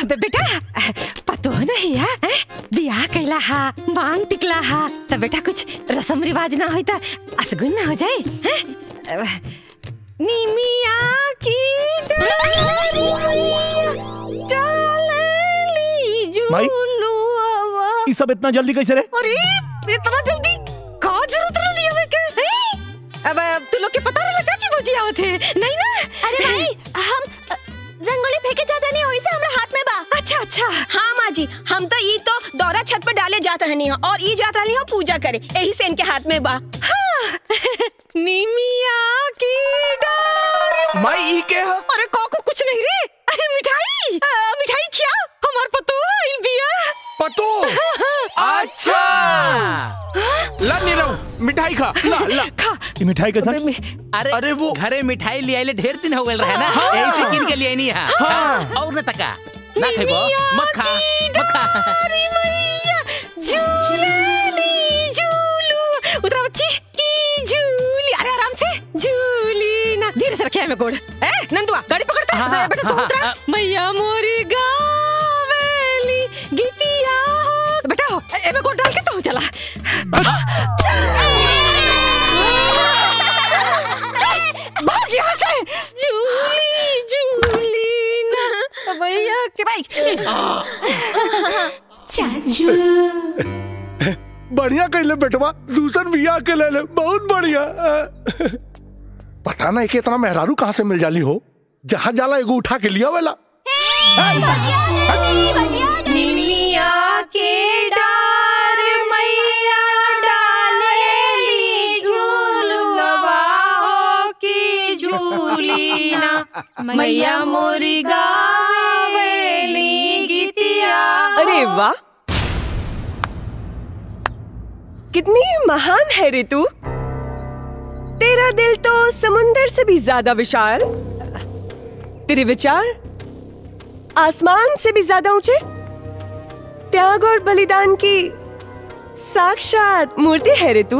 बेटा पतो नहीं है बियाह कैला हा मांग टिकला हा तब बेटा कुछ रस्म रिवाज ना हो तो असगुन ना हो जाए हैं? निमिया की डाली झूलुआ। ये सब इतना जल्दी कैसे रे? अरे इतना जल्दी का जरूरत रही है क्या? अब तू लोग के पता नहीं लगा कि वो जी आवत है नहीं ना? अरे भाई हम रंगोली फेंके जाते नहीं वैसे हमरा हाथ में बा। अच्छा अच्छा हाँ माँ जी हम तो ई तो दौरा छत पर डाले जाता रहनी हो और ई जाता रही हो पूजा करे यही से इनके हाथ में बा। हाँ। निमिया की डार माई ई के है? अरे को कुछ नहीं रे अरे मिठाई मिठाई क्या हमार पतो आइल बिया पतो। अच्छा ला नीरव मिठाई खा ला ला खा ये मिठाई कैसन? अरे वो घरे मिठाई ले आइले ढेर दिन हो गए रहे ना यही से किन के लिए नहीं है। और न तका ना खाइबो मत खा मत खा। झूली झूलू उतरा बच्ची की झूली अरे आराम से झूली ना धीरे से रखिए में गोड़ नंदुआ गाड़ी पकड़ता बेटा तू उतरा मैया मोरी गावेली गीतिया हो बेटा हो ए में गोड़ डाल के तो चला भाग यहाँ से झूली झूली ना भैया के भाई चाचू बढ़िया कहले बेटवा दूसर बिया के ले ले बहुत बढ़िया। पता नहीं कि इतना मेहरारू कहाँ से मिल जाली हो जहाँ जाला एगो उठा के लिया वाला। निमिया के डार मैया डालेली झूलवा हो की झूली ना मैया मोरी गावेली गीतिया। अरे वाह कितनी महान है रे तू। तेरा दिल तो समुंदर से भी ज्यादा विशाल, तेरे विचार आसमान से भी ज्यादा ऊंचे, त्याग और बलिदान की साक्षात मूर्ति है रे तू।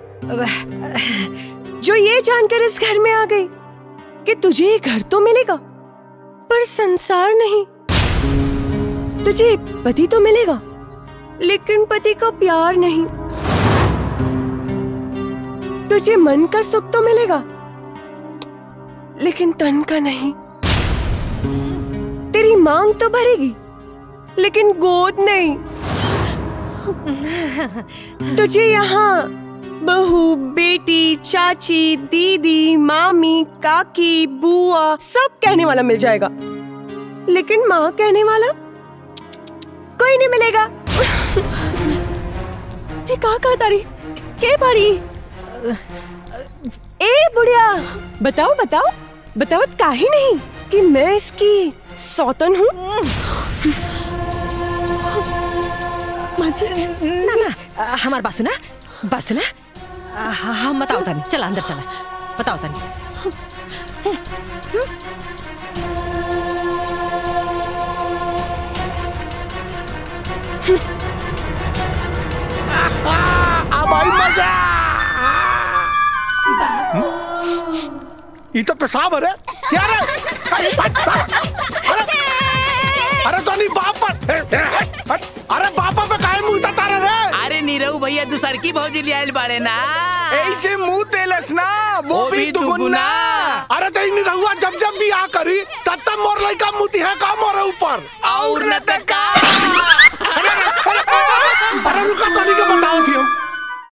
जो ये जानकर इस घर में आ गई कि तुझे घर तो मिलेगा पर संसार नहीं, तुझे पति तो मिलेगा लेकिन पति का प्यार नहीं, तुझे मन का सुख तो मिलेगा लेकिन तन का नहीं, तेरी मांग तो भरेगी लेकिन गोद नहीं, तुझे यहाँ बहू बेटी चाची दीदी मामी काकी बुआ सब कहने वाला मिल जाएगा लेकिन माँ कहने वाला कोई नहीं मिलेगा। ये कहा तारी के बारी? ए बुढ़िया बताओ बताओ बताओ काहे नहीं कि मैं इसकी सौतन हूँ। ना ना हमार बात सुना हम बताओ तानी चला अंदर चला बताओ तानी। अब आई मजा। ये तो पेशाब है क्या रे? अरे तो नहीं बाप अरे बापा पे काहे मुंह तारे रे? अरे नीरव भैया दूसर की भौजी ले आइल बाड़े ना ऐसे मुंह तेलस ना वो भी दुगुना। अरे तो इन रहुआ जब जब भी आ करी तब मोर लइका मुती है का मोरे ऊपर और न तका। अरे रुका तो नहीं के बताओ थी हम